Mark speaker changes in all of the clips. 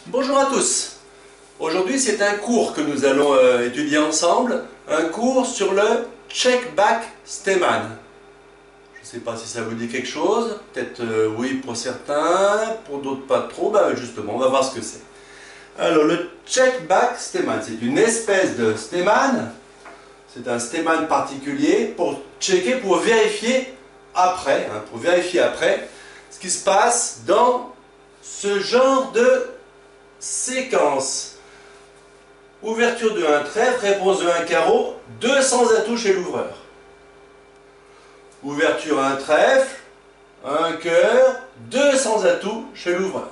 Speaker 1: Bonjour à tous. Aujourd'hui, c'est un cours que nous allons étudier ensemble, un cours sur le check-back Steeman. Je ne sais pas si ça vous dit quelque chose, peut-être oui pour certains, pour d'autres pas trop, justement, on va voir ce que c'est. Alors, le check-back Steeman, c'est une espèce de Steeman, c'est un Steeman particulier pour checker, pour vérifier après, ce qui se passe dans ce genre de séquence. Ouverture de un trèfle, réponse de un carreau, 200 atouts chez l'ouvreur. Ouverture un trèfle, un cœur, 200 atouts chez l'ouvreur.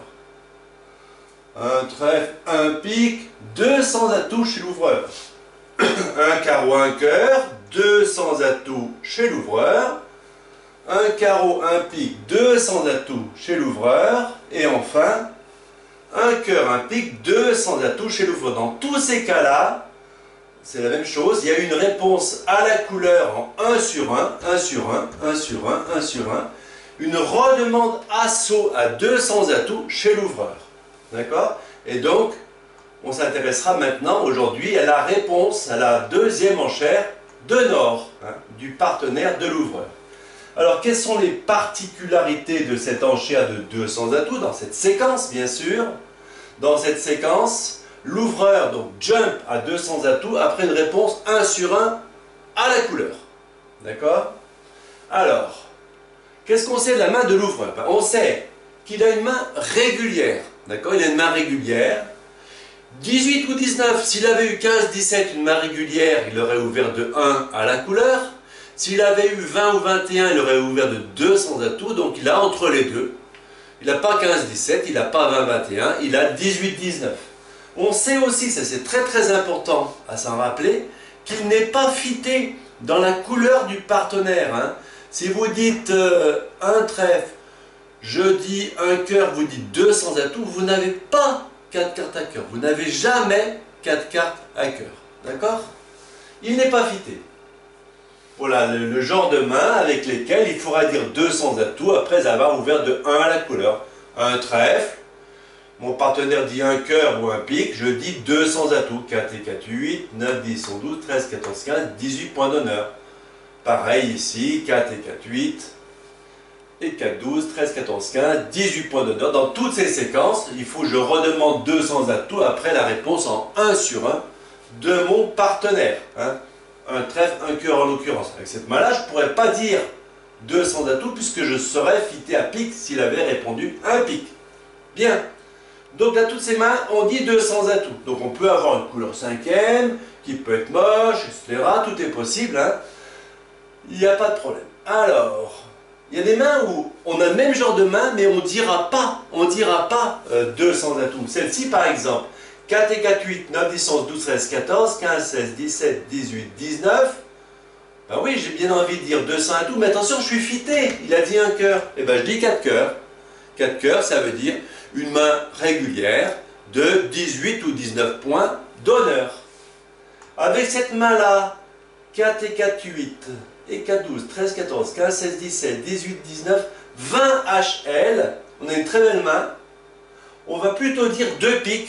Speaker 1: Un trèfle, un pic, 200 atouts chez l'ouvreur. Un carreau, un cœur, 200 atouts chez l'ouvreur. Un carreau, un pic, 200 atouts chez l'ouvreur. Et enfin, un cœur, un pic, 200 atouts chez l'ouvreur. Dans tous ces cas-là, c'est la même chose. Il y a une réponse à la couleur en 1 sur 1, 1 sur 1, 1 sur 1, 1 sur 1. Une redemande assaut à 200 atouts chez l'ouvreur. D'accord? Et donc, on s'intéressera maintenant, aujourd'hui, à la réponse à la deuxième enchère de Nord, du partenaire de l'ouvreur. Alors, quelles sont les particularités de cette enchère de 200 atouts, dans cette séquence, bien sûr? Dans cette séquence, l'ouvreur donc jump à 200 atouts après une réponse 1 sur 1 à la couleur. D'accord? Alors, qu'est-ce qu'on sait de la main de l'ouvreur? On sait qu'il a une main régulière. D'accord? Il a une main régulière. 18 ou 19, s'il avait eu 15, 17, une main régulière, il aurait ouvert de 1 à la couleur. S'il avait eu 20 ou 21, il aurait ouvert de 200 atouts, donc il a entre les deux. Il n'a pas 15-17, il n'a pas 20-21, il a 18-19. On sait aussi, ça c'est très très important à s'en rappeler, qu'il n'est pas fité dans la couleur du partenaire. Si vous dites un trèfle, je dis un cœur, vous dites 200 atouts, vous n'avez pas 4 cartes à cœur. Vous n'avez jamais 4 cartes à cœur. D'accord? Il n'est pas fité. Voilà le genre de main avec lesquelles il faudra dire 200 atouts après avoir ouvert de 1 à la couleur. Un trèfle, mon partenaire dit un cœur ou un pic, je dis 200 atouts. 4 et 4, 8, 9, 10, 11, 12, 13, 14, 15, 18 points d'honneur. Pareil ici, 4 et 4, 8, et 4, 12, 13, 14, 15, 18 points d'honneur. Dans toutes ces séquences, il faut que je redemande 200 atouts après la réponse en 1 sur 1 de mon partenaire. Un trèfle, un cœur en l'occurrence. Avec cette main-là, je ne pourrais pas dire 200 atouts puisque je serais fité à pic s'il avait répondu un pic. Bien. Donc à toutes ces mains, on dit 200 atouts. Donc on peut avoir une couleur cinquième, qui peut être moche, etc. Tout est possible. Il n'y a pas de problème. Alors, il y a des mains où on a le même genre de main, mais on ne dira pas 200 atouts. Celle-ci, par exemple, 4 et 4, 8, 9, 10, 11, 12, 13, 14, 15, 16, 17, 18, 19. Ben oui, j'ai bien envie de dire 200 atouts, mais attention, je suis fité. Il a dit un cœur. Eh bien, je dis 4 cœurs. 4 cœurs, ça veut dire une main régulière de 18 ou 19 points d'honneur. Avec cette main-là, 4 et 4, 8, et 4, 12, 13, 14, 15, 16, 17, 18, 19, 20 HL, on a une très belle main. On va plutôt dire 2 pics,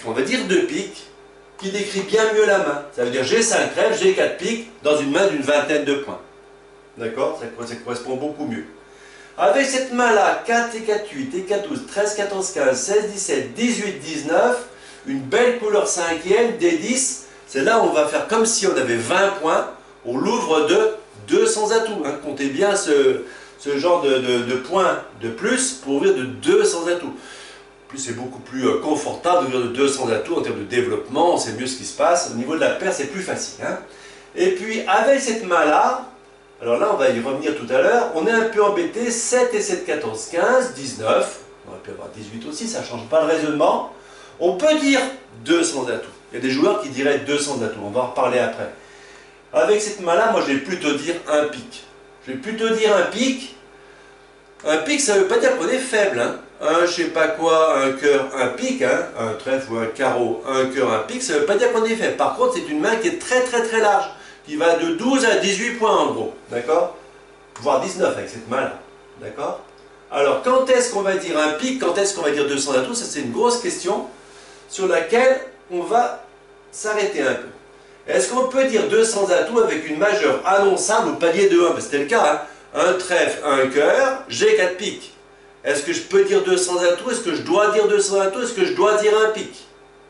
Speaker 1: qui décrit bien mieux la main. Ça veut dire j'ai 5 trèfles, j'ai 4 pics, dans une main d'une vingtaine de points. D'accord? Ça correspond beaucoup mieux. Avec cette main-là, 4 et 4, 8, et 4, 12, 13, 14, 15, 16, 17, 18, 19, une belle couleur cinquième, des 10, c'est là où on va faire comme si on avait 20 points, on l'ouvre de 200 atouts. Comptez bien ce genre de points de plus pour ouvrir de 200 atouts. C'est beaucoup plus confortable d'ouvrir de 200 atouts en termes de développement, on sait mieux ce qui se passe. Au niveau de la paire, c'est plus facile. Et puis, avec cette main-là, alors là, on va y revenir tout à l'heure, on est un peu embêté, 7 et 7, 14, 15, 19, on aurait pu avoir 18 aussi, ça ne change pas le raisonnement. On peut dire 200 atouts. Il y a des joueurs qui diraient 200 atouts, on va en reparler après. Avec cette main-là, moi, je vais plutôt dire un pic. Je vais plutôt dire un pic. Un pic, ça ne veut pas dire qu'on est faible. Un je sais pas quoi, un cœur, un pic, un trèfle ou un carreau, un cœur, un pic, ça ne veut pas dire qu'on est faible. Par contre, c'est une main qui est très très très large, qui va de 12 à 18 points en gros, d'accord? Voire 19 avec cette main-là, d'accord? Alors, quand est-ce qu'on va dire un pic, quand est-ce qu'on va dire 200 atouts? Ça, c'est une grosse question. sur laquelle on va s'arrêter un peu. Est-ce qu'on peut dire 200 atouts avec une majeure annonçable au palier de 1? Parce que c'était le cas, hein? Un trèfle, un cœur, j'ai 4 piques. Est-ce que je peux dire 200 atouts? Est-ce que je dois dire 200 atouts? Est-ce que je dois dire un pic?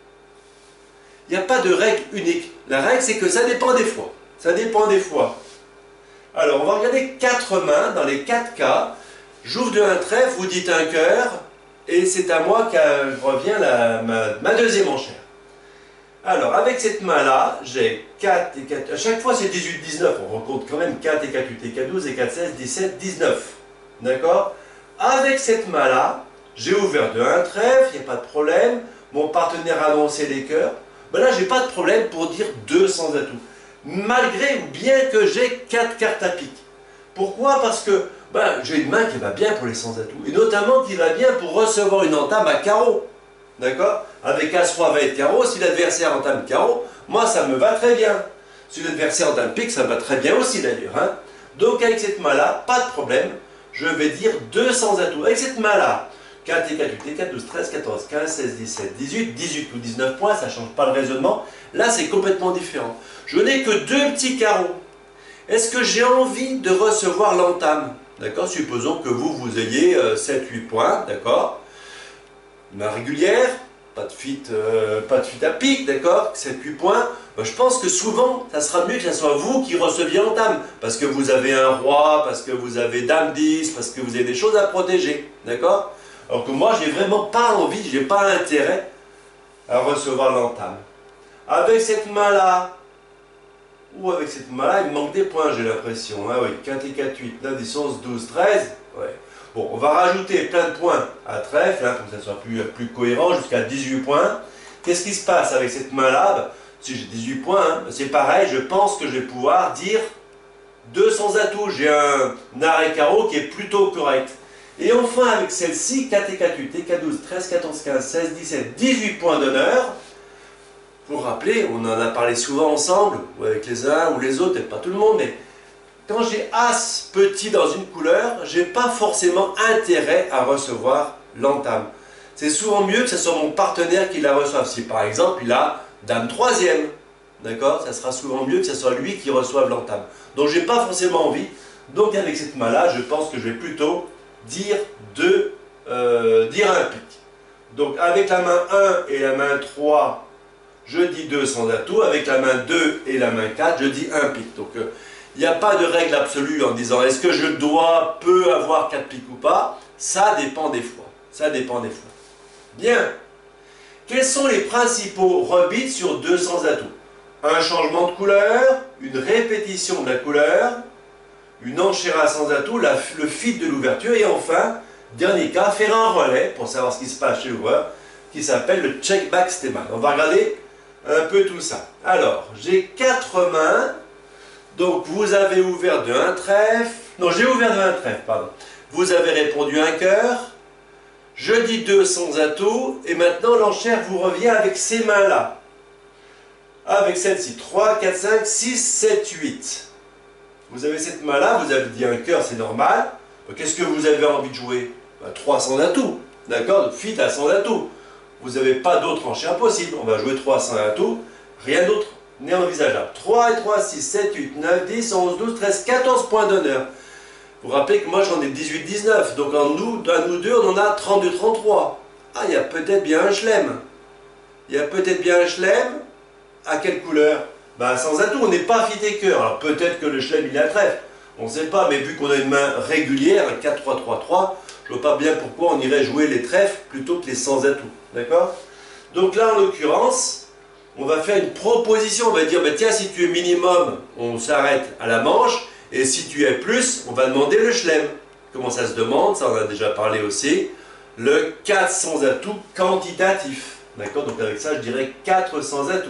Speaker 1: Il n'y a pas de règle unique. La règle, c'est que ça dépend des fois. Ça dépend des fois. Alors, on va regarder 4 mains dans les 4 cas. J'ouvre de un trèfle, vous dites un cœur, et c'est à moi que revient ma deuxième enchère. Alors, avec cette main-là, j'ai 4 et 4. À chaque fois, c'est 18, 19. On recompte quand même 4 et 4, 8 et 4, 12 et 4, 16, 17, 19. D'accord? Avec cette main-là, j'ai ouvert de un trèfle, il n'y a pas de problème. Mon partenaire a annoncé les cœurs. Ben là, je n'ai pas de problème pour dire 200 atouts. Malgré ou bien que j'ai 4 cartes à pique. Pourquoi? Parce que j'ai une main qui va bien pour les 100 atouts. Et notamment qui va bien pour recevoir une entame à carreau. D'accord? Avec As-Roi, va être carreau. Si l'adversaire entame carreau, moi ça me va très bien. Si l'adversaire entame pique, ça me va très bien aussi d'ailleurs. Hein? Donc avec cette main-là, pas de problème. Je vais dire 200 atouts. Avec cette main-là, 4 et 4, 8 et 4, 12, 13, 14, 15, 16, 17, 18, 18 ou 19 points, ça ne change pas le raisonnement. Là, c'est complètement différent. Je n'ai que 2 petits carreaux. Est-ce que j'ai envie de recevoir l'entame? D'accord? Supposons que vous ayez 7-8 points, d'accord? Main régulière, pas de fuite à pique, d'accord? 7-8 points. Je pense que souvent, ça sera mieux que ce soit vous qui receviez l'entame. Parce que vous avez un roi, parce que vous avez dame 10, parce que vous avez des choses à protéger, d'accord? Alors que moi, j'ai vraiment pas envie, j'ai pas intérêt à recevoir l'entame. Avec cette main-là, ou avec cette main-là, il me manque des points, j'ai l'impression. Ah oui, 4 et 4, 8, 9, 10, 11, 12, 13. Ouais. Bon, on va rajouter plein de points à trèfle, hein, pour que ça soit plus cohérent, jusqu'à 18 points. Qu'est-ce qui se passe avec cette main-là? Si j'ai 18 points, hein, c'est pareil, je pense que je vais pouvoir dire 200 atouts. J'ai un arrêt carreau qui est plutôt correct. Et enfin, avec celle-ci, 4 et 4, 8 et 4, 12, 13, 14, 15, 16, 17, 18 points d'honneur. Vous vous rappelez, on en a parlé souvent ensemble, ou avec les uns ou les autres, peut-être pas tout le monde, mais quand j'ai As petit dans une couleur, je n'ai pas forcément intérêt à recevoir l'entame. C'est souvent mieux que ce soit mon partenaire qui la reçoive. Si par exemple il a Dame troisième, d'accord, ça sera souvent mieux que ce soit lui qui reçoive l'entame. Donc je n'ai pas forcément envie. Donc avec cette main-là, je pense que je vais plutôt dire un pic. Donc avec la main 1 et la main 3, je dis 2 sans atout. Avec la main 2 et la main 4, je dis un pic. Donc il n'y a pas de règle absolue en disant est-ce que je peux avoir 4 pics ou pas. Ça dépend des fois. Ça dépend des fois. Bien. Quels sont les principaux rebits sur 200 atouts? Un changement de couleur, une répétition de la couleur, une enchère à sans atout, le fil de l'ouverture, et enfin, dernier cas, faire un relais pour savoir ce qui se passe chez l'ouvreur, qui s'appelle le check-back stéman. On va regarder un peu tout ça. Alors, j'ai 4 mains, donc vous avez ouvert de un trèfle, non, j'ai ouvert de un trèfle, pardon. Vous avez répondu un cœur, je dis 2 sans atout, et maintenant l'enchère vous revient avec ces mains-là. Avec celle-ci, 3, 4, 5, 6, 7, 8. Vous avez cette main-là, vous avez dit un cœur, c'est normal. Qu'est-ce que vous avez envie de jouer? 3 sans atout, d'accord? Fit à sans atout. Vous n'avez pas d'autre enchère possible. On va jouer 3 sans atout, rien d'autre n'est envisageable. 3 et 3, 6, 7, 8, 9, 10, 11, 12, 13, 14 points d'honneur. Vous vous rappelez que moi j'en ai 18, 19, donc à nous deux, on en a 32, 33. Ah, il y a peut-être bien un chelem. Il y a peut-être bien un chelem. À quelle couleur? Sans atout, on n'est pas fit et cœur. Alors peut-être que le chelem il a trèfle. On ne sait pas, mais vu qu'on a une main régulière, un 4, 3, 3, 3, je ne vois pas bien pourquoi on irait jouer les trèfles plutôt que les sans atout. D'accord? Donc là, en l'occurrence, on va faire une proposition. On va dire, tiens, si tu es minimum, on s'arrête à la manche. Et si tu es plus, on va demander le chelem. Comment ça se demande? Ça, on a déjà parlé aussi. Le 4 sans atout quantitatif. D'accord? Donc avec ça, je dirais 4 sans atout.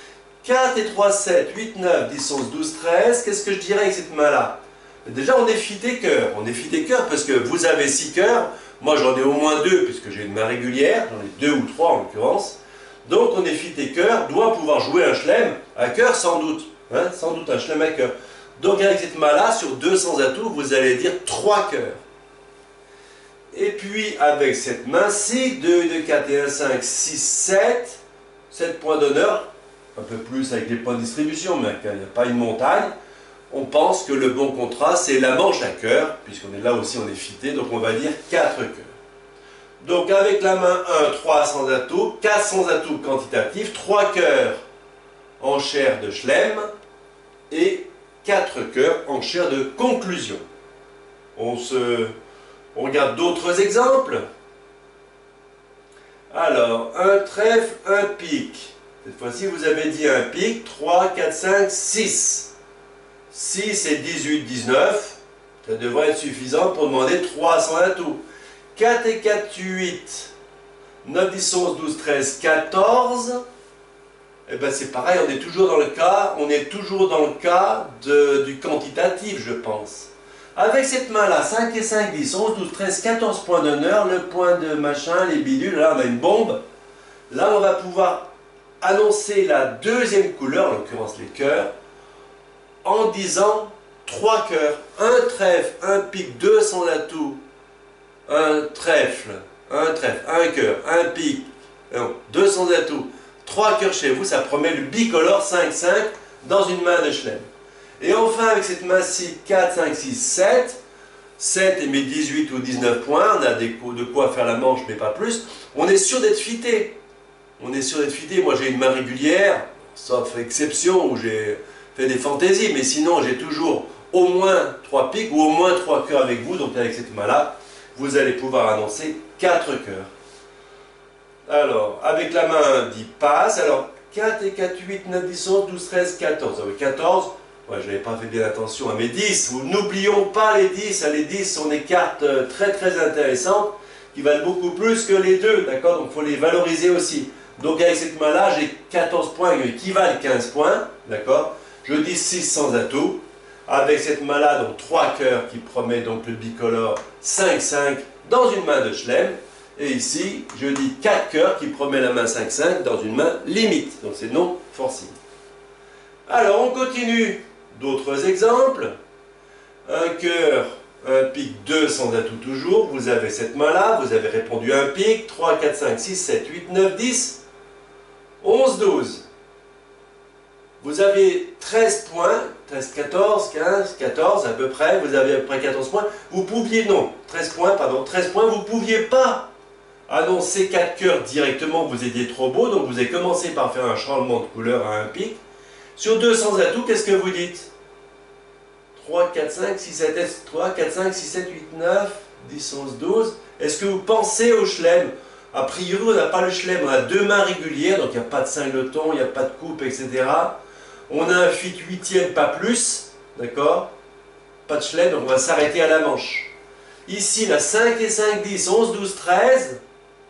Speaker 1: 4 et 3, 7, 8, 9, 10, 11, 12, 13. Qu'est-ce que je dirais avec cette main-là? Déjà, on est fit et cœur. On est fit et cœur parce que vous avez 6 cœurs. Moi, j'en ai au moins 2 puisque j'ai une main régulière. J'en ai 2 ou 3 en l'occurrence. Donc, on est fit et cœur. Doit pouvoir jouer un chelem à cœur sans doute. Hein, sans doute un chelem à cœur. Donc, avec cette main-là, sur 200 atouts, vous allez dire 3 cœurs. Et puis avec cette main-ci, 2 et 2, 4 et 1, 5, 6, 7, 7 points d'honneur, un peu plus avec les points de distribution, mais il n'y a pas une montagne. On pense que le bon contrat, c'est la manche à cœur, puisqu'on est là aussi, on est fité, donc on va dire 4 cœurs. Donc avec la main 1, 3 sans atout, 4 sans atout quantitatif, 3 cœurs en chair de Schlem et 4 cœurs en chair de conclusion. On regarde d'autres exemples. Alors, un trèfle, un pic. Cette fois-ci, vous avez dit un pic, 3, 4, 5, 6. 6 et 18, 19. Ça devrait être suffisant pour demander 300 atouts. 4 et 4, 8. 9, 10, 11, 12, 13, 14. Eh bien, c'est pareil, on est toujours dans le cas, du quantitatif, je pense. Avec cette main-là, 5 et 5, 10, 11, 12, 13, 14 points d'honneur, le point de machin, les bidules, là on a une bombe. Là on va pouvoir annoncer la deuxième couleur, en l'occurrence les cœurs, en disant 3 cœurs, un trèfle, un pic, 2 sans atout, un trèfle, un cœur, un pic, 2 sans atout, 3 cœurs chez vous, ça promet le bicolore 5, 5 dans une main de Schlem. Et enfin, avec cette main-ci, 4, 5, 6, 7, 7 et mes 18 ou 19 points, on a de quoi faire la manche, mais pas plus, on est sûr d'être fité. On est sûr d'être fité. Moi, j'ai une main régulière, sauf exception où j'ai fait des fantaisies, mais sinon, j'ai toujours au moins 3 pics ou au moins 3 cœurs avec vous. Donc, avec cette main-là, vous allez pouvoir annoncer 4 cœurs. Alors, avec la main 10 passe. Alors, 4 et 4, 8, 9, 10, 11, 12, 13, 14. Avec 14, ouais, je n'avais pas fait bien attention à mes 10. N'oublions pas les 10. Les 10 sont des cartes très très intéressantes qui valent beaucoup plus que les 2. D'accord? Donc, il faut les valoriser aussi. Donc, avec cette main-là, j'ai 14 points qui valent 15 points. D'accord? Je dis 6 sans atout. Avec cette main-là, donc 3 cœurs qui promet donc le bicolore 5, 5 dans une main de Schlem. Et ici, je dis 4 cœurs qui promet la main 5, 5 dans une main limite. Donc c'est non forcing. Alors on continue. D'autres exemples. Un cœur, un pic, 2 sans atout toujours. Vous avez cette main-là. Vous avez répondu un pic. 3, 4, 5, 6, 7, 8, 9, 10, 11, 12. Vous avez 13 points, 13, 14, 15, 14 à peu près, vous avez à peu près 14 points. Vous pouviez, non, 13 points, pardon, 13 points, vous ne pouviez pas annoncer 4 cœurs directement, vous étiez trop beau, donc vous avez commencé par faire un changement de couleur à un pic. Sur 200 atouts, qu'est-ce que vous dites? 3, 4, 5, 6, 7, 3, 4, 5, 6, 7, 8, 9, 10, 11, 12. Est-ce que vous pensez au Schlem? A priori, on n'a pas le Schlem, on a 2 mains régulières, donc il n'y a pas de singleton, il n'y a pas de coupe, etc. On a un fit 8e, pas plus, d'accord? Pas de Schlem, donc on va s'arrêter à la manche. Ici, la 5 et 5, 10, 11, 12, 13,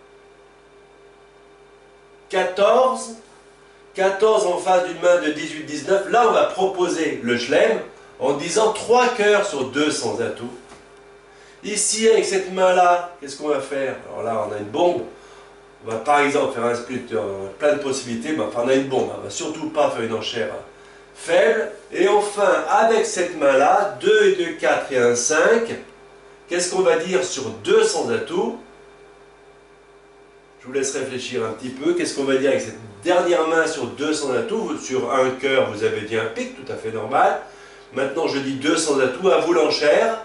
Speaker 1: 14, 14 en face d'une main de 18, 19. Là, on va proposer le Schlem en disant 3 cœurs sur 2 sans atout. Ici, avec cette main-là, qu'est-ce qu'on va faire? Alors là, on a une bombe. On va par exemple faire un split, plein de possibilités, mais enfin on a une bombe. On ne va surtout pas faire une enchère faible. Et enfin, avec cette main-là, 2 et 2, 4 et 1, 5, qu'est-ce qu'on va dire sur 2 sans atout? Je vous laisse réfléchir un petit peu. Qu'est-ce qu'on va dire avec cette dernière main sur 2 sans atout? Sur un cœur, vous avez dit un pic, tout à fait normal. Maintenant, je dis 2 sans atout, à vous l'enchère.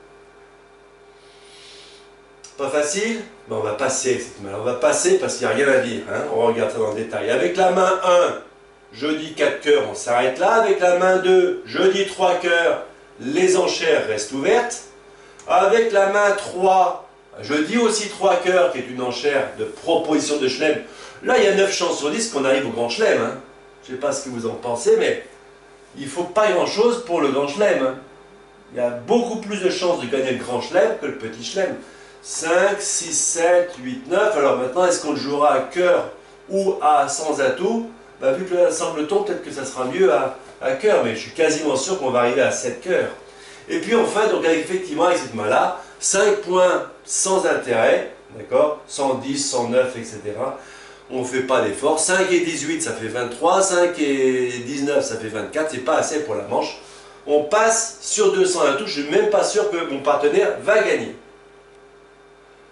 Speaker 1: Pas facile? Ben, on va passer avec cette main. On va passer parce qu'il n'y a rien à dire. Hein? On regarde ça dans le détail. Avec la main 1, je dis 4 cœurs, on s'arrête là. Avec la main 2, je dis 3 cœurs, les enchères restent ouvertes. Avec la main 3, je dis aussi 3 cœurs, qui est une enchère de proposition de Schlem. Là, il y a 9 chances sur 10 qu'on arrive au grand Schlem. Hein? Je ne sais pas ce que vous en pensez, mais il ne faut pas grand-chose pour le grand Schlem. Hein? Il y a beaucoup plus de chances de gagner le grand Schlem que le petit Schlem. 5, 6, 7, 8, 9. Alors maintenant, est-ce qu'on le jouera à cœur ou à sans atout? Ben, vu que le singleton, peut-être que ça sera mieux à cœur, mais je suis quasiment sûr qu'on va arriver à 7 cœurs. Et puis enfin, donc effectivement, avec cette main-là, 5 points sans intérêt, d'accord? 110, 109, etc. On ne fait pas d'effort. 5 et 18, ça fait 23. 5 et 19, ça fait 24. C'est pas assez pour la manche. On passe sur 200 atouts. Je ne suis même pas sûr que mon partenaire va gagner.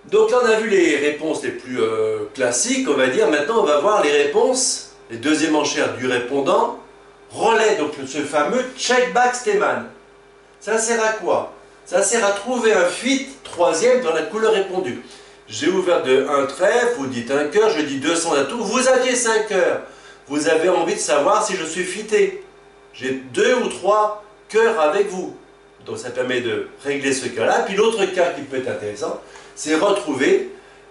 Speaker 1: Donc là, on a vu les réponses les plus classiques, on va dire. Maintenant, on va voir les réponses, les deuxièmes enchères du répondant. Relais, donc ce fameux check-back-Stemann. Ça sert à quoi? Ça sert à trouver un fit troisième dans la couleur répondue. J'ai ouvert de 1 trèfle, vous dites un cœur, je dis 200 atouts. Vous aviez 5 cœurs. Vous avez envie de savoir si je suis fité. J'ai 2 ou 3 cœurs avec vous. Donc ça permet de régler ce cas-là. Puis l'autre cas qui peut être intéressant, c'est retrouver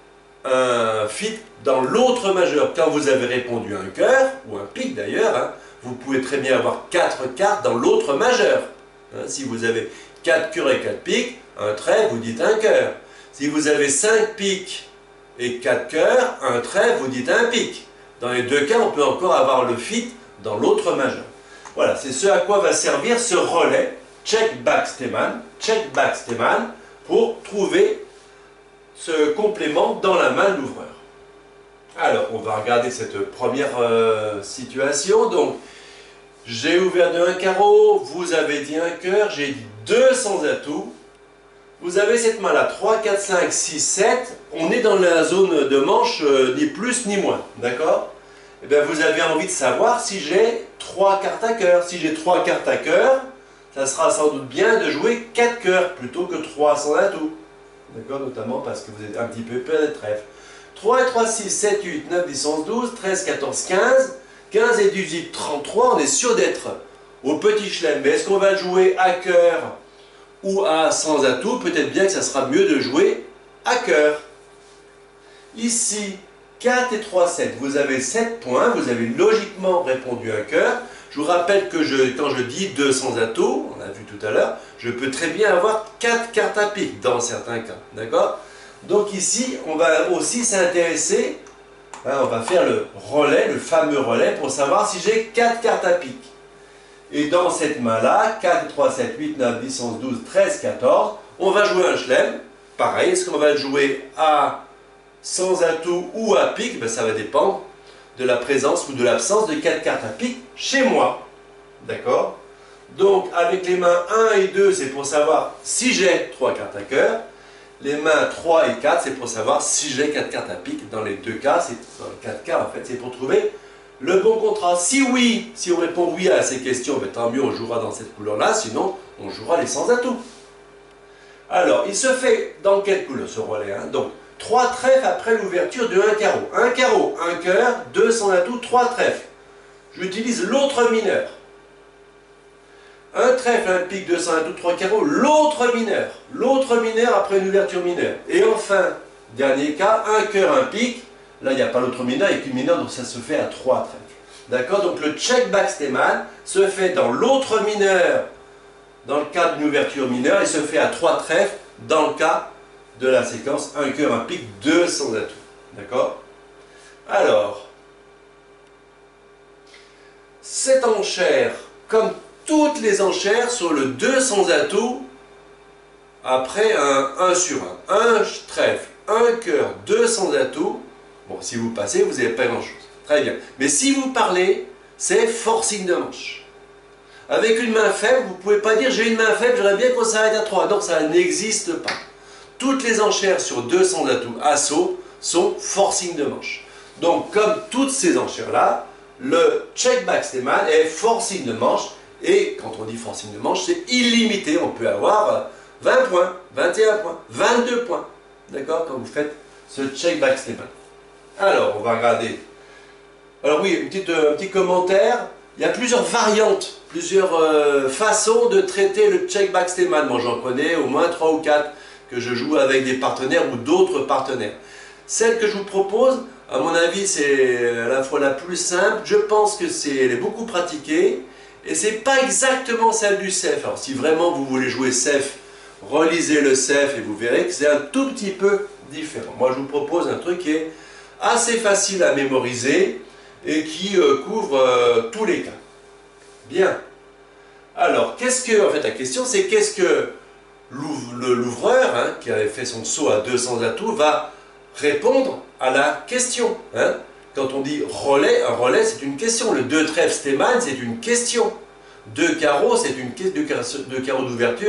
Speaker 1: un fit dans l'autre majeur. Quand vous avez répondu un cœur, ou un pic d'ailleurs, hein, vous pouvez très bien avoir 4 cartes dans l'autre majeur. Hein, si vous avez 4 cœurs et 4 piques, un trèfle, vous dites un cœur. Si vous avez 5 piques et 4 cœurs, un trèfle, vous dites un pic. Dans les deux cas, on peut encore avoir le fit dans l'autre majeur. Voilà, c'est ce à quoi va servir ce relais check-back-Stemann, pour trouver ce complément dans la main de l'ouvreur. Alors, on va regarder cette première situation. Donc, j'ai ouvert de 1 carreau, vous avez dit un cœur, j'ai dit 200 atouts. Vous avez cette main-là, 3, 4, 5, 6, 7. On est dans la zone de manche, ni plus ni moins. D'accord? Eh bien, vous avez envie de savoir si j'ai 3 cartes à cœur. Si j'ai 3 cartes à cœur, ça sera sans doute bien de jouer 4 cœurs plutôt que 300 atouts. D'accord? Notamment parce que vous êtes un petit peu de trèfle. 3 et 3, 6, 7, 8, 9, 10, 11, 12, 13, 14, 15. 15 et 18, 33. On est sûr d'être au petit chelem. Mais est-ce qu'on va jouer à cœur ou à sans atout? Peut-être bien que ça sera mieux de jouer à cœur. Ici, 4 et 3, 7. Vous avez 7 points. Vous avez logiquement répondu à cœur. Je vous rappelle que quand je dis 200 atouts, on a vu tout à l'heure, je peux très bien avoir 4 cartes à pique dans certains cas. D'accord? Donc ici, on va aussi s'intéresser, hein, on va faire le relais, le fameux relais, pour savoir si j'ai 4 cartes à pique. Et dans cette main-là, 4, 3, 7, 8, 9, 10, 11, 12, 13, 14, on va jouer un chelem. Pareil, est-ce qu'on va le jouer à sans atout ou à pique? Ben, ça va dépendre de la présence ou de l'absence de 4 cartes à pique chez moi. D'accord? Donc, avec les mains 1 et 2, c'est pour savoir si j'ai 3 cartes à cœur. Les mains 3 et 4, c'est pour savoir si j'ai 4 cartes à pique. Dans les deux cas, dans les 4 cas, en fait, c'est pour trouver le bon contrat. Si oui, si on répond oui à ces questions, ben, tant mieux, on jouera dans cette couleur-là. Sinon, on jouera les sans atout. Alors, il se fait dans quelle couleur ce relais, hein? Donc, 3 trèfles après l'ouverture de 1 carreau. 1 carreau, 1 cœur, 2 sans atout, 3 trèfles. J'utilise l'autre mineur. Un trèfle, un pique, 200 atouts, 3 carreaux, l'autre mineur. L'autre mineur après une ouverture mineure. Et enfin, dernier cas, un cœur, un pique. Là, il n'y a pas l'autre mineur, il n'y a qu'une mineure, donc ça se fait à 3 trèfles. D'accord? Donc le check-back-Stemann se fait dans l'autre mineur, dans le cas d'une ouverture mineure, et se fait à 3 trèfles dans le cas de la séquence un cœur, un pique, 200 atouts. D'accord? Alors, cette enchère, comme toutes les enchères sur le 200 atouts, après un 1 sur 1. Un trèfle, un cœur, 200 atouts. Bon, si vous passez, vous n'avez pas grand-chose. Très bien. Mais si vous parlez, c'est forcing de manche. Avec une main faible, vous ne pouvez pas dire j'ai une main faible, j'aimerais bien qu'on s'arrête à 3. Donc ça n'existe pas. Toutes les enchères sur 200 atouts assaut sont forcing de manche. Donc comme toutes ces enchères-là, le check-back-Stemann est forcing de manche. Et quand on dit forcing de manche, c'est illimité. On peut avoir 20 points, 21 points, 22 points. D'accord? Quand vous faites ce check-back-Stemann. Alors, on va regarder. Alors oui, un petit commentaire. Il y a plusieurs variantes, plusieurs façons de traiter le check-back-Stemann. Moi, j'en connais au moins 3 ou 4 que je joue avec des partenaires ou d'autres partenaires. Celle que je vous propose, à mon avis, c'est à la fois la plus simple. Je pense que elle est beaucoup pratiquée. Et c'est pas exactement celle du CEF. Alors si vraiment vous voulez jouer CEF, relisez le CEF et vous verrez que c'est un tout petit peu différent. Moi je vous propose un truc qui est assez facile à mémoriser et qui couvre tous les cas. Bien. Alors, en fait la question c'est qu'est-ce que l'ouvreur, hein, qui avait fait son saut à 200 atouts, va répondre à la question, hein. Quand on dit relais, un relais c'est une question. Le 2 trèfle Stemann c'est une question. 2 carreaux c'est une question. 2 carreaux d'ouverture,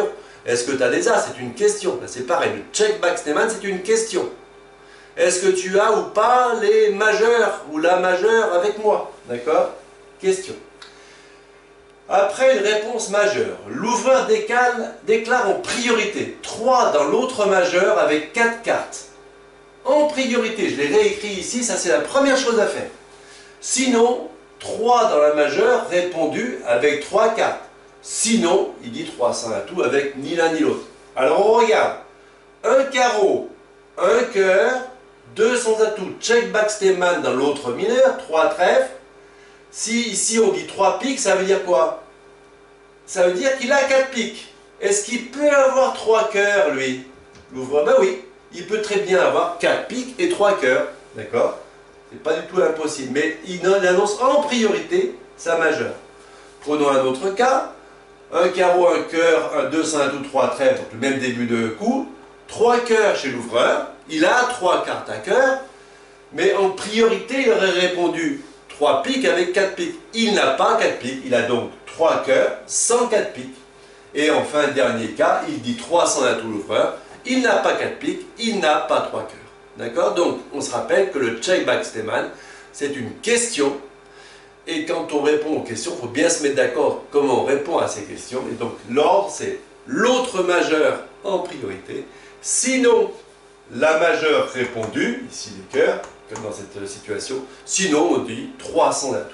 Speaker 1: Est-ce que tu as des As? C'est une question. C'est pareil, le check backstatement, c'est une question. Est-ce que tu as ou pas les majeurs ou la majeure avec moi? D'accord? Question. Après une réponse majeure, l'ouvreur déclare en priorité 3 dans l'autre majeur avec 4 cartes. En priorité, je l'ai réécrit ici, ça c'est la première chose à faire. Sinon, 3 dans la majeure répondu avec 3 cartes. Sinon, il dit 300 atouts avec ni l'un ni l'autre. Alors on regarde. Un carreau, un cœur, 200 atouts, check backstatement dans l'autre mineur, 3 trèfles. Si ici on dit 3 piques, ça veut dire quoi? Ça veut dire qu'il a 4 piques. Est-ce qu'il peut avoir 3 cœurs, lui? L'ouvreur, ben oui, il peut très bien avoir 4 piques et 3 cœurs. D'accord? C'est pas du tout impossible, mais il annonce en priorité sa majeure. Prenons un autre cas. Un carreau, un cœur, un 200 atouts, 3 trèfles, donc le même début de coup. 3 cœurs chez l'ouvreur. Il a 3 cartes à cœur, mais en priorité, il aurait répondu 3 piques avec 4 piques. Il n'a pas 4 piques, il a donc 3 cœurs sans 4 piques. Et enfin, dernier cas, il dit 300 atouts l'ouvreur. Il n'a pas 4 piques, il n'a pas 3 cœurs. D'accord? Donc, on se rappelle que le check backstatement, c'est une question. Et quand on répond aux questions, il faut bien se mettre d'accord comment on répond à ces questions. Et donc, l'ordre, c'est l'autre majeur en priorité. Sinon, la majeure répondue, ici les cœurs, comme dans cette situation. Sinon, on dit 300 atouts.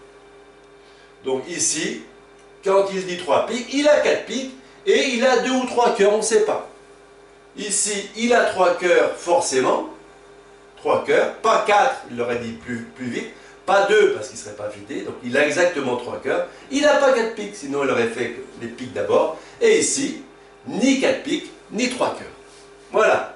Speaker 1: Donc ici, quand il dit 3 piques, il a 4 piques et il a 2 ou 3 cœurs, on ne sait pas. Ici, il a 3 cœurs forcément. 3 cœurs, pas 4, il l'aurait dit plus vite. Pas 2 parce qu'il ne serait pas vidé, donc il a exactement 3 cœurs. Il n'a pas 4 piques, sinon il aurait fait les piques d'abord. Et ici, ni 4 piques, ni 3 cœurs. Voilà.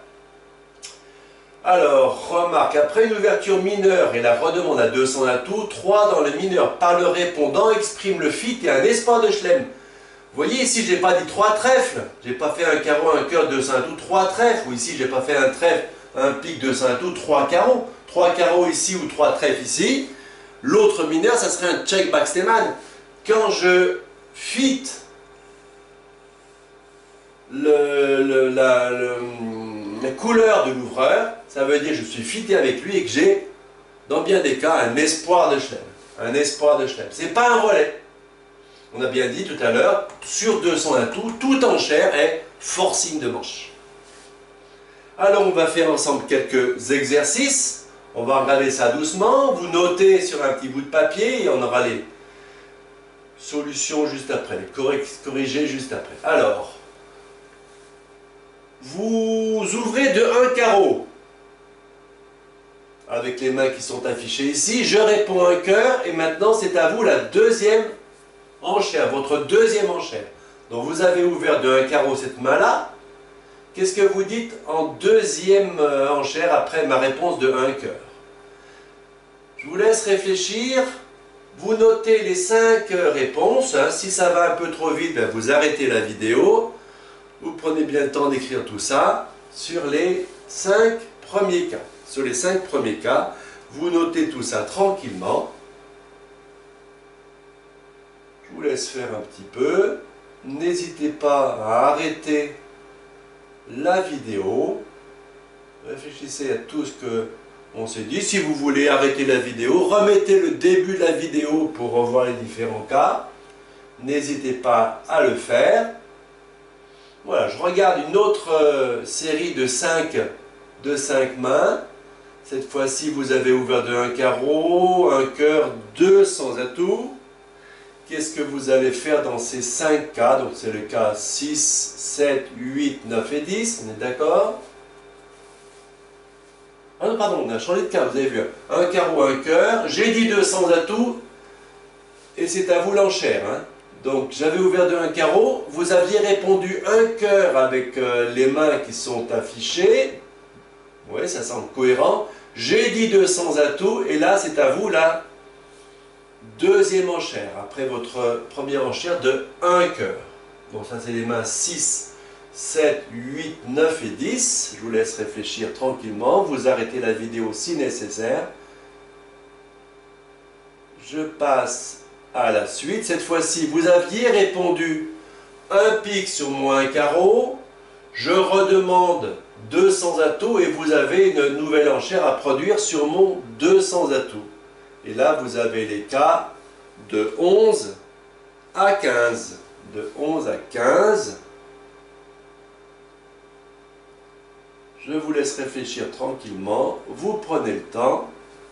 Speaker 1: Alors, remarque, après une ouverture mineure et la redemande à 200 atouts, 3 dans le mineur par le répondant exprime le fit et un espoir de chelem. Vous voyez, ici, je n'ai pas dit 3 trèfles. Je n'ai pas fait un carreau, un cœur, 200 atouts, 3 trèfles. Ou ici, je n'ai pas fait un trèfle, un pique, 200 atouts, 3 carreaux. 3 carreaux ici ou 3 trèfles ici. L'autre mineur, ça serait un check backstatement. Quand je fit la couleur de l'ouvreur, ça veut dire que je suis fité avec lui et que j'ai, dans bien des cas, un espoir de chelem. Un espoir de chelem. Ce n'est pas un relais. On a bien dit tout à l'heure, sur 200 atouts, tout enchère est forcing de manche. Alors on va faire ensemble quelques exercices. On va regarder ça doucement. Vous notez sur un petit bout de papier et on aura les solutions juste après, les corrigés juste après. Alors, vous ouvrez de un carreau avec les mains qui sont affichées ici. Je réponds un cœur et maintenant c'est à vous la deuxième enchère, votre deuxième enchère. Donc vous avez ouvert de un carreau cette main-là. Qu'est-ce que vous dites en deuxième enchère après ma réponse de un cœur? Je vous laisse réfléchir. Vous notez les 5 réponses. Hein. Si ça va un peu trop vite, ben vous arrêtez la vidéo. Vous prenez bien le temps d'écrire tout ça sur les 5 premiers cas. Sur les 5 premiers cas, vous notez tout ça tranquillement. Je vous laisse faire un petit peu. N'hésitez pas à arrêter la vidéo. Réfléchissez à tout ce que on s'est dit. Si vous voulez arrêter la vidéo, remettez le début de la vidéo pour revoir les différents cas. N'hésitez pas à le faire. Voilà, je regarde une autre série de 5 mains. Cette fois-ci, vous avez ouvert de un carreau, un cœur, 200 atouts. Qu'est-ce que vous allez faire dans ces 5 cas? Donc c'est le cas 6, 7, 8, 9 et 10, on est d'accord? Ah non, pardon, on a changé de cas, vous avez vu. Un carreau, un cœur, j'ai dit 200 atouts, et c'est à vous l'enchère. Hein. Donc j'avais ouvert de un carreau, vous aviez répondu un cœur avec les mains qui sont affichées. Oui, ça semble cohérent. J'ai dit 200 atouts, et là c'est à vous la deuxième enchère, après votre première enchère de un cœur. Donc ça c'est les mains 6, 7, 8, 9 et 10. Je vous laisse réfléchir tranquillement. Vous arrêtez la vidéo si nécessaire. Je passe à la suite. Cette fois-ci, vous aviez répondu un pic sur moins un carreau, je redemande 200 atouts et vous avez une nouvelle enchère à produire sur mon 200 atouts. Et là, vous avez les cas de 11 à 15. De 11 à 15. Je vous laisse réfléchir tranquillement. Vous prenez le temps.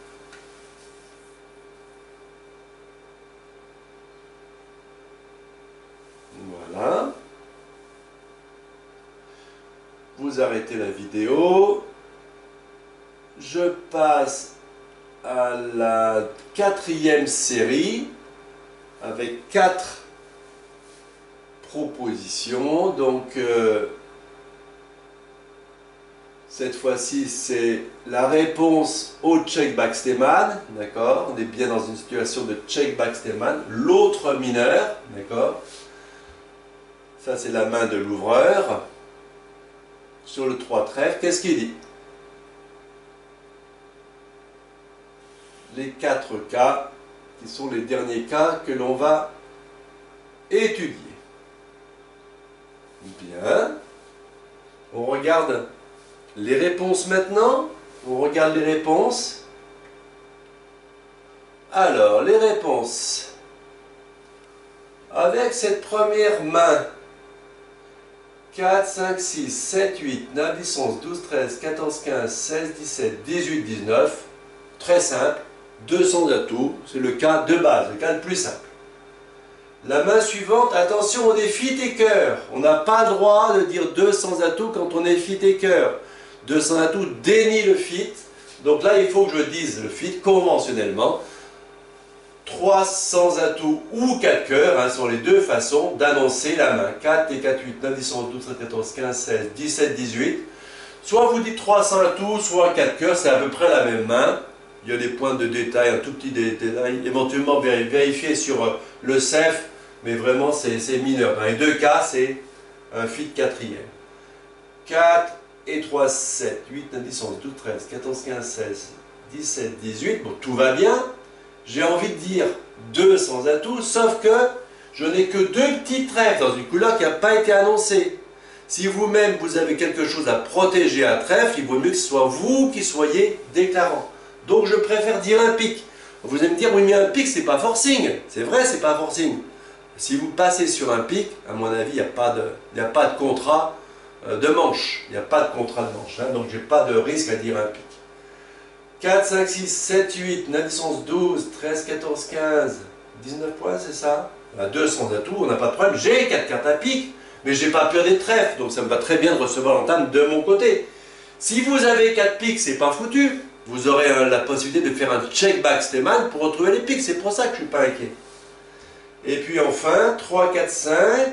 Speaker 1: Voilà. Vous arrêtez la vidéo. Je passe à la 4e série avec 4 propositions. Donc, cette fois-ci, c'est la réponse au check back-Stemann. D'accord? On est bien dans une situation de check back-Stemann. L'autre mineur. D'accord? Ça, c'est la main de l'ouvreur. Sur le 3 trèfle, qu'est-ce qu'il dit? Les 4 cas, qui sont les derniers cas que l'on va étudier. Bien. On regarde les réponses maintenant. On regarde les réponses. Alors, les réponses. Avec cette première main, 4, 5, 6, 7, 8, 9, 10, 11, 12, 13, 14, 15, 16, 17, 18, 19. Très simple. 200 atouts. C'est le cas de base, le cas le plus simple. La main suivante, attention, on est fit et cœur. On n'a pas le droit de dire 200 atouts quand on est fit et cœur. 200 atouts dénie le fit. Donc là, il faut que je dise le fit conventionnellement. 300 atouts ou 4 cœurs, hein, sont les deux façons d'annoncer la main. 4 et 4, 8, 9, 10, 11, 12, 13, 14, 15, 16, 17, 18. Soit vous dites 300 atouts, soit 4 cœurs, c'est à peu près la même main. Il y a des points de détail, un tout petit détail, éventuellement vérifier sur le CEF, mais vraiment c'est mineur. Dans les deux cas, c'est un fit 4e. 4 et 3, 7, 8, 9, 10, 11, 12, 13, 14, 15, 16, 17, 18. Bon, tout va bien. J'ai envie de dire 200 atouts, sauf que je n'ai que 2 petits trèfles dans une couleur qui n'a pas été annoncée. Si vous-même vous avez quelque chose à protéger à trèfle, il vaut mieux que ce soit vous qui soyez déclarant. Donc je préfère dire un pic. Vous allez me dire, oui mais un pic c'est pas forcing. C'est vrai, c'est pas forcing. Si vous passez sur un pic, à mon avis, il n'y a pas de contrat de manche. Il n'y a pas de contrat de manche. Hein, donc je n'ai pas de risque à dire un pic. 4, 5, 6, 7, 8, 9, 10, 11, 12, 13, 14, 15, 19 points, c'est ça? À 200 atouts, on n'a pas de problème. J'ai 4 cartes à pic, mais je n'ai pas peur des trèfles. Donc ça me va très bien de recevoir l'entame de mon côté. Si vous avez 4 pics, c'est pas foutu. Vous aurez la possibilité de faire un check back-Stemann pour retrouver les pics. C'est pour ça que je ne suis pas inquiet. Et puis enfin, 3, 4, 5,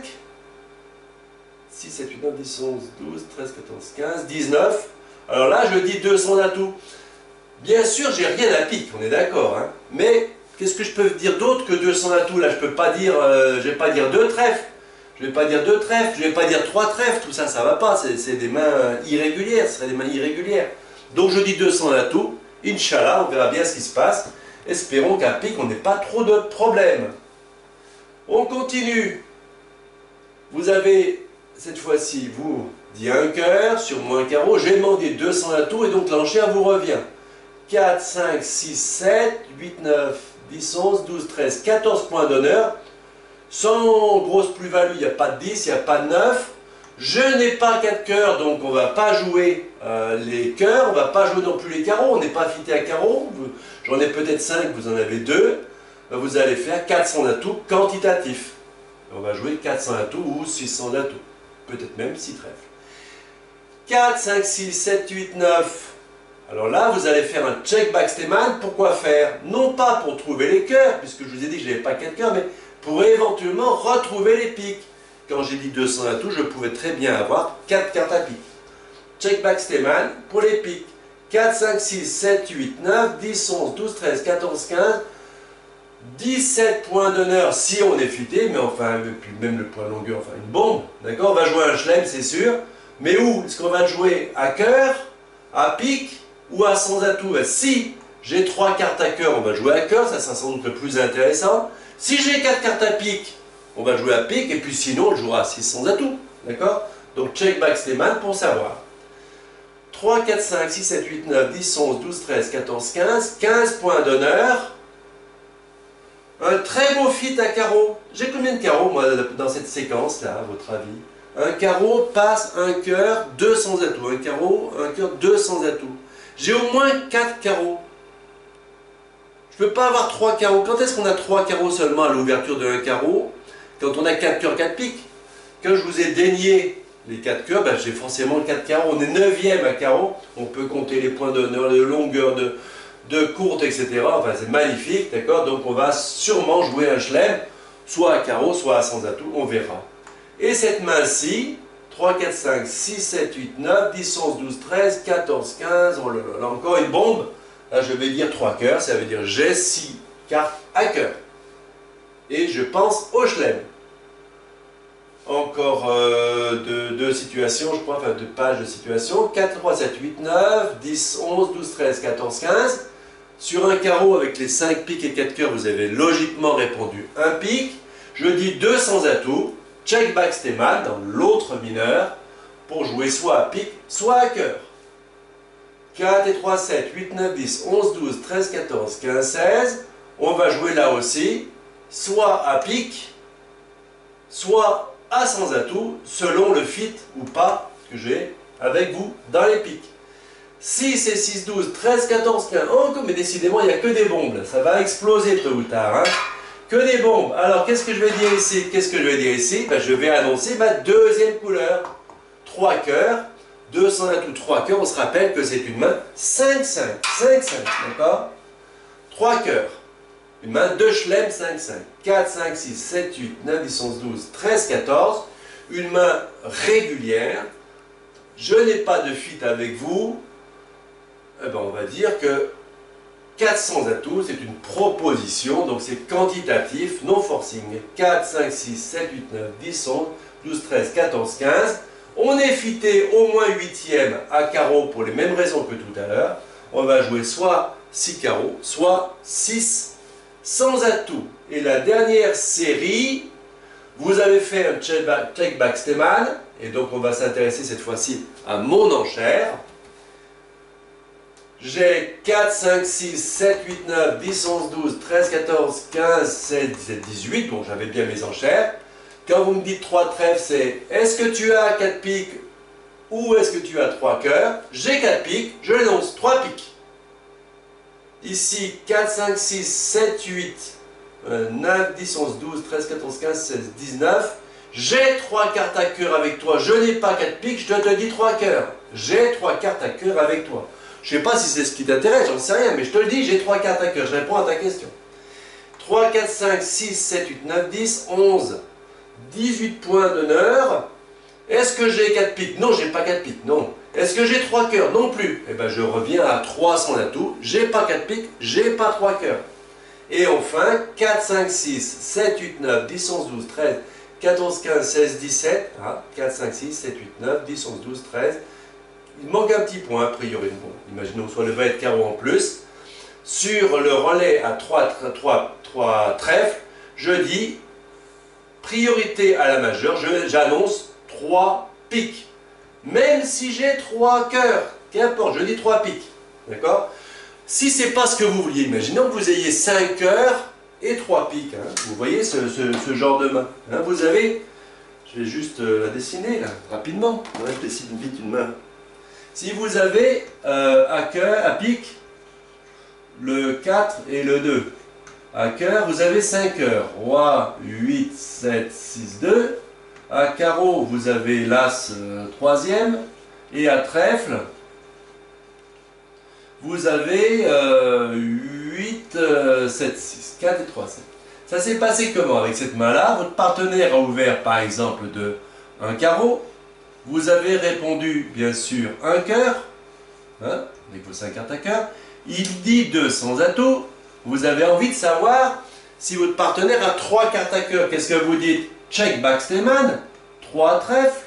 Speaker 1: 6, 7, 8, 9, 10, 11, 12, 13, 14, 15, 19. Alors là, je dis 200 atouts. Bien sûr, j'ai rien à pic, on est d'accord. Hein. Mais qu'est-ce que je peux dire d'autre que 200 atouts? Là, je peux pas dire, je vais pas dire 2 trèfles. Je vais pas dire 2 trèfles. Je vais pas dire 3 trèfles. Tout ça, ça va pas. C'est des mains irrégulières. Ce serait des mains irrégulières. Donc je dis 200 atouts. Inch'Allah, on verra bien ce qui se passe. Espérons qu'à pic, on n'ait pas trop de problèmes. On continue. Vous avez, cette fois-ci, vous dit un cœur sur moins un carreau. J'ai demandé 200 atouts et donc l'enchère vous revient. 4, 5, 6, 7, 8, 9, 10, 11, 12, 13, 14 points d'honneur. Sans grosse plus-value, il n'y a pas de 10, il n'y a pas de 9. Je n'ai pas 4 cœurs, donc on ne va pas jouer les cœurs, on ne va pas jouer non plus les carreaux, on n'est pas fité à carreaux. J'en ai peut-être 5, vous en avez 2. Vous allez faire 400 atouts quantitatifs. On va jouer 400 atouts ou 600 atouts. Peut-être même 6 trèfles. 4, 5, 6, 7, 8, 9. Alors là, vous allez faire un check back-Stemann. Pourquoi faire? Non pas pour trouver les cœurs, puisque je vous ai dit que je n'avais pas 4 cœurs, mais pour éventuellement retrouver les pics. Quand j'ai dit 200 atouts, je pouvais très bien avoir 4 cartes à pic. Check back-Stemann pour les pics. 4, 5, 6, 7, 8, 9, 10, 11, 12, 13, 14, 15, 17 points d'honneur si on est futé, mais enfin, puis même le point de longueur, enfin une bombe, d'accord? On va jouer un chelem, c'est sûr. Mais où? Est-ce qu'on va jouer à cœur, à pic ou à sans atouts? Si j'ai 3 cartes à cœur, on va jouer à cœur, ça sera sans doute le plus intéressant. Si j'ai 4 cartes à pic, on va jouer à pique, et puis sinon, on jouera à 6 sans atout. D'accord? Donc, check backgammon pour savoir. 3, 4, 5, 6, 7, 8, 9, 10, 11, 12, 13, 14, 15. 15 points d'honneur. Un très beau fit à carreau. J'ai combien de carreaux, moi, dans cette séquence-là, à votre avis? Un carreau passe un cœur, 2 sans atout. Un carreau, un cœur, 2 sans atout. J'ai au moins 4 carreaux. Je ne peux pas avoir 3 carreaux. Quand est-ce qu'on a 3 carreaux seulement à l'ouverture d'un carreau? Quand on a 4 cœurs, 4 piques. Quand je vous ai dénié les 4 cœurs, ben j'ai forcément 4 carreaux. On est 9e à carreau. On peut compter les points d'honneur, de longueur, de courte, etc. Enfin, c'est magnifique, d'accord? Donc on va sûrement jouer un chelem, soit à carreau, soit à sans atout, on verra. Et cette main-ci, 3, 4, 5, 6, 7, 8, 9, 10, 11, 12, 13, 14, 15, oh là là, là encore une bombe. Là je vais dire 3 cœurs, ça veut dire j'ai 6 cartes à cœur. Et je pense au chelem. Encore deux situations, je crois, enfin 2 pages de situation. 4, 3, 7, 8, 9, 10, 11, 12, 13, 14, 15. Sur un carreau avec les 5 piques et 4 cœurs, vous avez logiquement répondu un pique. Je dis 2 sans atout. Check backgammon dans l'autre mineur pour jouer soit à pique, soit à cœur. 4 et 3, 7, 8, 9, 10, 11, 12, 13, 14, 15, 16. On va jouer là aussi, soit à pique, soit à sans atout, selon le fit ou pas que j'ai avec vous dans les piques. 6 et 6, 12, 13, 14, 15. Oh, mais décidément, il n'y a que des bombes. Là. Ça va exploser tôt ou tard. Hein. Que des bombes. Alors, qu'est-ce que je vais dire ici? Qu'est-ce que je vais dire ici? Ben, je vais annoncer ma deuxième couleur. 3 cœurs. 2 sans atout, 3 cœurs. On se rappelle que c'est une main 5, 5. 5, 5. D'accord? 3 cœurs. Une main de chelem 5, 5. 4, 5, 6, 7, 8, 9, 10, 11, 12, 13, 14. Une main régulière. Je n'ai pas de fit avec vous. Eh ben, on va dire que 400 atouts, c'est une proposition, donc c'est quantitatif, non forcing. 4, 5, 6, 7, 8, 9, 10, 11, 12, 13, 14, 15. On est fité au moins 8e à carreau pour les mêmes raisons que tout à l'heure. On va jouer soit 6 carreaux, soit 6 sans atout. Et la dernière série, vous avez fait un check backgammon, et donc on va s'intéresser cette fois-ci à mon enchère. J'ai 4, 5, 6, 7, 8, 9, 10, 11, 12, 13, 14, 15, 16, 17, 18. Bon, j'avais bien mes enchères. Quand vous me dites 3 trèfles, c'est est-ce que tu as 4 piques ou est-ce que tu as 3 cœurs? J'ai 4 piques, je l'énonce, 3 piques. Ici, 4, 5, 6, 7, 8, 9, 10, 11, 12, 13, 14, 15, 16, 19. J'ai 3 cartes à cœur avec toi, je n'ai pas 4 piques, je te dis 3 cœurs. J'ai 3 cartes à cœur avec toi. Je ne sais pas si c'est ce qui t'intéresse, j'en sais rien, mais je te le dis, j'ai 3 cartes à cœur, je réponds à ta question. 3, 4, 5, 6, 7, 8, 9, 10, 11, 18 points d'honneur. Est-ce que j'ai 4 piques? Non, j'ai pas 4 piques, non. Est-ce que j'ai 3 cœurs? Non plus. Eh bien, je reviens à 3 sans atout, j'ai pas 4 piques, j'ai pas 3 cœurs. Et enfin, 4, 5, 6, 7, 8, 9, 10, 11, 12, 13, 14, 15, 16, 17. Ah, 4, 5, 6, 7, 8, 9, 10, 11, 12, 13. Il manque un petit point, a priori. Bon, imaginons soit le va être carreau en plus. Sur le relais à 3 trèfles, je dis priorité à la majeure, j'annonce 3 piques. Même si j'ai 3 cœurs, qu'importe, je dis 3 piques. D'accord? Si ce n'est pas ce que vous vouliez, imaginons que vous ayez 5 cœurs et 3 piques. Hein. Vous voyez ce genre de main. Hein, vous avez, je vais juste la dessiner là, rapidement. Ouais, je dessine vite une main. Si vous avez à cœur, à pique, le 4 et le 2. À cœur, vous avez 5 cœurs. Roi, 8, 7, 6, 2. À carreau, vous avez l'as 3e. Et à trèfle, vous avez 8, 7, 6. 4 et 3, 7. Ça s'est passé comment avec cette main-là? Votre partenaire a ouvert par exemple un carreau. Vous avez répondu, bien sûr, un cœur, hein, avec vos 5 cartes à cœur. Il dit 2 sans atout. Vous avez envie de savoir si votre partenaire a 3 cartes à cœur. Qu'est-ce que vous dites? Check backgammon, 3 trèfles.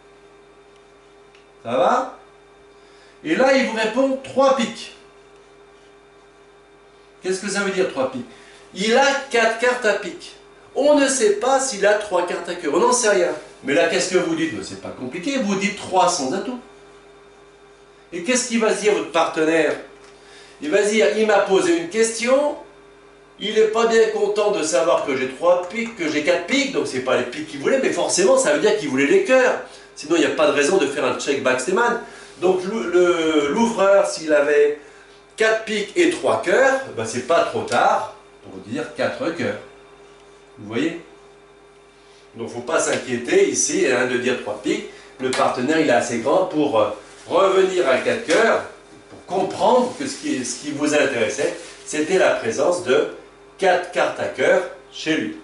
Speaker 1: Ça va? Et là, il vous répond 3 piques. Qu'est-ce que ça veut dire 3 piques? Il a 4 cartes à pique. On ne sait pas s'il a 3 cartes à cœur, on n'en sait rien. Mais là, qu'est-ce que vous dites? C'est pas compliqué, vous dites 3 sans atout. Et qu'est-ce qu'il va se dire, votre partenaire? Il va se dire, il m'a posé une question, il n'est pas bien content de savoir que j'ai 3 piques, que j'ai 4 piques, donc c'est pas les piques qu'il voulait, mais forcément, ça veut dire qu'il voulait les cœurs. Sinon, il n'y a pas de raison de faire un check backsteman. Donc, l'ouvreur, s'il avait 4 piques et 3 cœurs, ben, c'est pas trop tard pour dire 4 cœurs. Vous voyez? Donc, il ne faut pas s'inquiéter ici hein, de dire 3 piques. Le partenaire, il est assez grand pour revenir à 4 cœurs, pour comprendre que ce qui vous intéressait, c'était la présence de 4 cartes à cœur chez lui.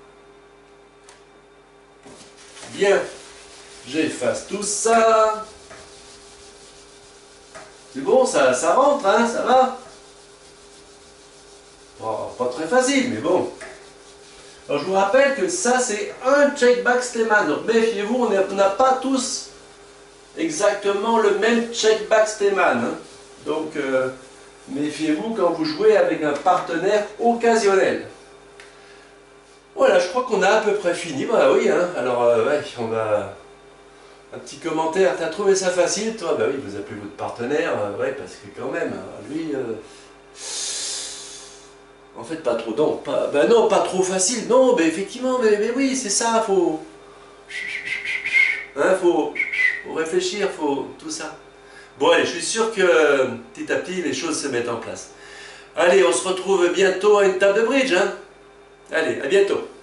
Speaker 1: Bien, j'efface tout ça. C'est bon, ça rentre, hein, ça va? Oh, pas très facile, mais bon. Alors je vous rappelle que ça c'est un check backsteman, donc méfiez-vous, on n'a pas tous exactement le même check backsteman. Hein. Donc méfiez-vous quand vous jouez avec un partenaire occasionnel. Voilà, je crois qu'on a à peu près fini. Bah oui, hein. Alors ouais, on va... Un petit commentaire, t'as trouvé ça facile toi? Bah oui, vous appelez votre partenaire, ouais, parce que quand même, lui... En fait, pas trop, non, non, pas trop facile, non, mais effectivement, mais oui, c'est ça, faut... Hein, faut réfléchir, faut tout ça. Bon, allez, je suis sûr que petit à petit, les choses se mettent en place. Allez, on se retrouve bientôt à une table de bridge, hein. Allez, à bientôt.